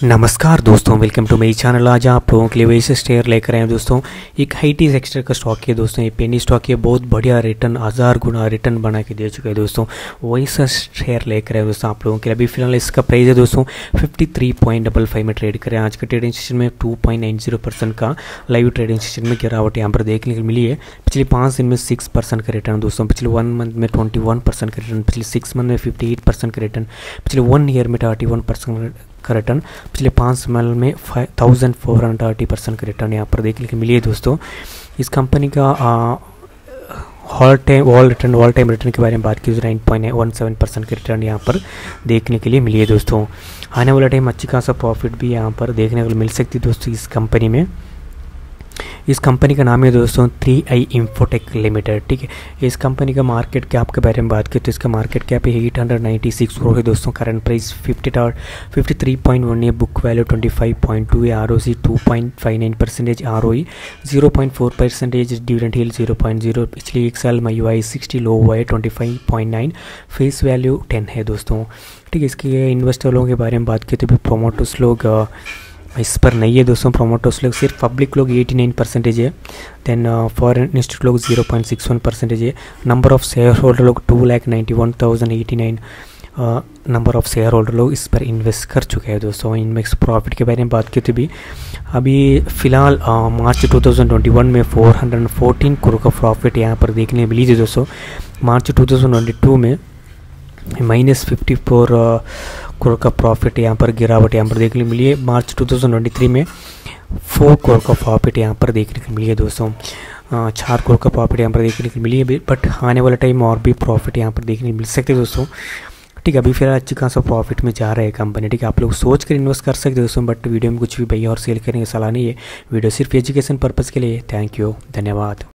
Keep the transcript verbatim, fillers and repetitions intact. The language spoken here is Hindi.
नमस्कार दोस्तों, वेलकम टू मेरी चैनल। आज आप लोगों के लिए वैसे शेयर लेकर आए हैं दोस्तों। एक हाईटी सेक्टर का स्टॉक है दोस्तों, ये पेनी स्टॉक है, बहुत बढ़िया रिटर्न, हज़ार गुना रिटर्न बना के दे चुका है दोस्तों। वैसा शेयर लेकर आए दोस्तों आप लोगों के लिए। अभी फिलहाल इसका प्राइस है दोस्तों fifty three point double five में ट्रेड करें। आज का ट्रेडिंग सेशन में two point nine zero percent का लाइव ट्रेडिंग सेशन में गिरावट यहाँ पर देखने को मिली है। पिछले पाँच दिन में सिक्स परसेंट का रिटर्न दोस्तों, पिछले वन मंथ में ट्वेंटी वन परसेंट का रिटर्न, पिछले सिक्स मंथ में फिफ्टी एट परसेंट का रिटर्न, पिछले वन ईयर में थर्टी वन परसेंट का रिटर्न, पिछले पाँच साल में five thousand four hundred thirty percent का रिटर्न यहाँ पर देखने को मिली है दोस्तों। इस कंपनी का all time all return all time return के बारे में बात की तो nine point one seven percent का रिटर्न यहाँ पर देखने के लिए मिली है दोस्तों। आने वाला टाइम अच्छी खासा प्रॉफिट भी यहाँ पर देखने को मिल सकती है दोस्तों इस कंपनी में। इस कंपनी का नाम है दोस्तों थ्री आई इंफोटेक लिमिटेड, ठीक है। इस कंपनी का मार्केट कैप के बारे में बात करें तो इसका मार्केट कैप है eight hundred ninety six crore है दोस्तों। Current price fifty fifty three point one है, book value twenty five point two है, R O C two point five nine percentage, R O E zero point four percentage, dividend yield zero point zero. पिछले एक साल में यू आई सिक्सटी, लो हुआ है twenty five point nine, face value ten है दोस्तों, ठीक है। इसके इन्वेस्टरों के बारे में बात की तो भी प्रोमोटर्स लोग इस पर नहीं है दोस्तों। प्रोमोटर्स लोग सिर्फ पब्लिक लोग एटी नाइन परसेंटेज है, देन फॉरेन इंस्टीट्यूट लोग zero point six one percentage है। नंबर ऑफ शेयर होल्डर लोग two lakh ninety one thousand eighty nine number of share holder लोग इस पर इन्वेस्ट कर चुके हैं दोस्तों। इनमें प्रॉफिट के बारे में बात की तो भी अभी फ़िलहाल March two thousand twenty one में फोर हंड्रेड फोर्टीन करोड़ का प्रॉफिट यहाँ पर देखने मिली थी दोस्तों। March two thousand twenty two में माइनस फिफ्टी फोर करोड़ का प्रॉफिट यहाँ पर गिरावट यहाँ पर देखने को मिली है। March two thousand twenty three में फोर करोड़ का प्रॉफिट यहाँ पर देखने को मिली है दोस्तों। चार करोड़ का प्रॉफिट यहाँ पर देखने को मिली है, बट आने वाला टाइम और भी प्रॉफिट यहाँ पर देखने को मिल सकते हैं दोस्तों, ठीक है। अभी फिर अच्छी खासा प्रॉफिट में जा रहा है कंपनी, ठीक है। आप लोग सोच कर इन्वेस्ट कर सकते हो दोस्तों, बट वीडियो में कुछ भी भैया और सेल करने की सलाह नहीं है। वीडियो सिर्फ एजुकेशन पर्पज़ के लिए। थैंक यू, धन्यवाद।